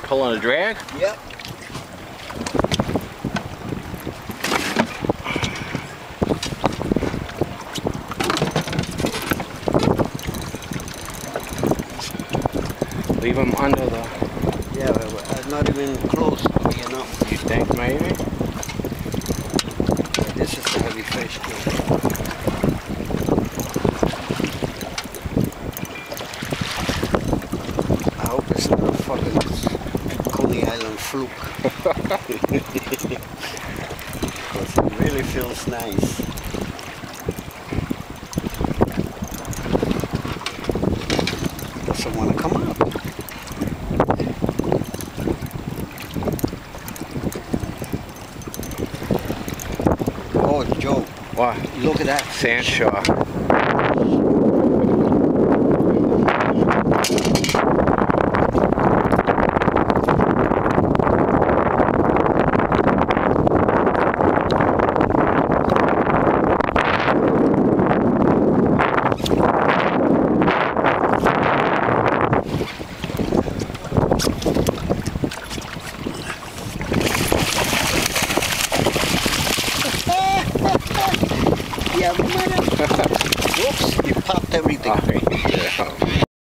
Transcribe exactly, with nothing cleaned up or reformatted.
pulling a drag? Yep. Leave them under the... Yeah, but not even close, you know. You think maybe? Yeah, this is the heavy fish too. I hope it's not a fucking Coney Island fluke. Because it really feels nice. Doesn't want to come up. Oh, Joe. What? Look at that. Sandshaw. Yeah, mother. Whoops, you popped everything. Oh, yeah.